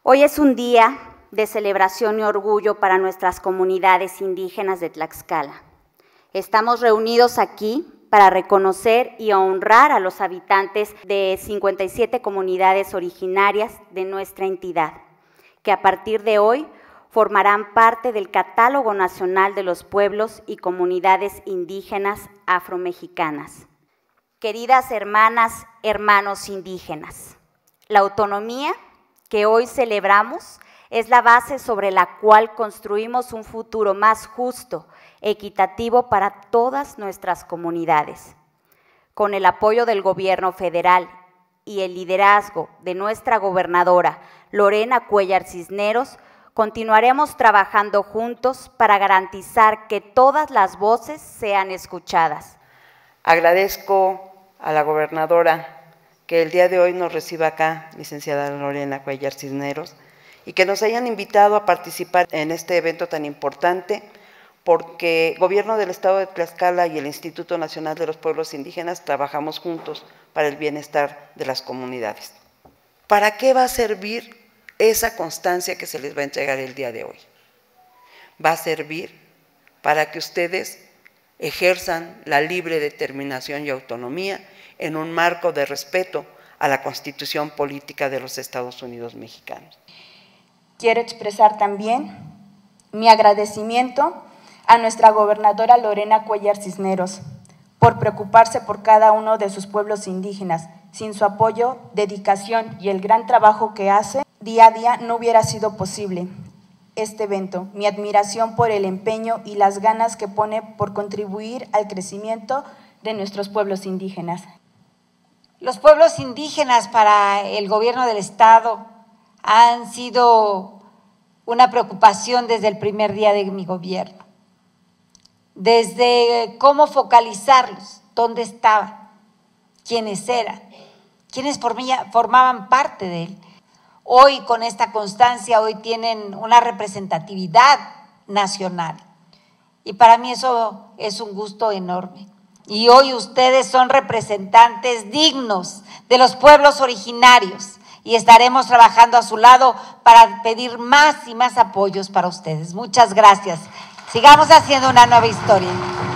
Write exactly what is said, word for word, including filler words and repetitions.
Hoy es un día de celebración y orgullo para nuestras comunidades indígenas de Tlaxcala. Estamos reunidos aquí para reconocer y honrar a los habitantes de cincuenta y siete comunidades originarias de nuestra entidad, que a partir de hoy formarán parte del Catálogo Nacional de los Pueblos y Comunidades Indígenas Afromexicanas. Queridas hermanas, hermanos indígenas, la autonomía que hoy celebramos es la base sobre la cual construimos un futuro más justo, equitativo para todas nuestras comunidades. Con el apoyo del Gobierno federal y el liderazgo de nuestra gobernadora Lorena Cuéllar Cisneros, continuaremos trabajando juntos para garantizar que todas las voces sean escuchadas. Agradezco a la gobernadora que el día de hoy nos reciba acá, licenciada Lorena Cuéllar Cisneros, y que nos hayan invitado a participar en este evento tan importante, porque el Gobierno del Estado de Tlaxcala y el Instituto Nacional de los Pueblos Indígenas trabajamos juntos para el bienestar de las comunidades. ¿Para qué va a servir esa constancia que se les va a entregar el día de hoy? Va a servir para que ustedes ejerzan la libre determinación y autonomía en un marco de respeto a la Constitución Política de los Estados Unidos Mexicanos. Quiero expresar también mi agradecimiento a nuestra gobernadora Lorena Cuéllar Cisneros por preocuparse por cada uno de sus pueblos indígenas. Sin su apoyo, dedicación y el gran trabajo que hace día a día no hubiera sido posible este evento. Mi admiración por el empeño y las ganas que pone por contribuir al crecimiento de nuestros pueblos indígenas. Los pueblos indígenas para el gobierno del Estado han sido una preocupación desde el primer día de mi gobierno. Desde cómo focalizarlos, dónde estaban, quiénes eran, quiénes formaban parte de él. Hoy con esta constancia, hoy tienen una representatividad nacional y para mí eso es un gusto enorme. Y hoy ustedes son representantes dignos de los pueblos originarios y estaremos trabajando a su lado para pedir más y más apoyos para ustedes. Muchas gracias. Sigamos haciendo una nueva historia.